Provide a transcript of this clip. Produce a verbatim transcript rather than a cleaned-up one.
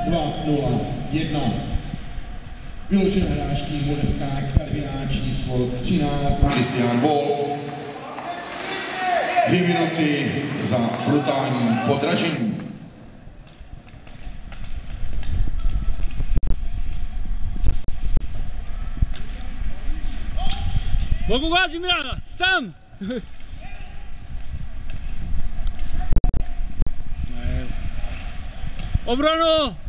dva nula jedna. Vyloučené hráčky Modestská Karviná číslo třináct. Kristián Wolf. Dvě minuty za brutální podražení. Mogu gazi Milana, sam! Obrano!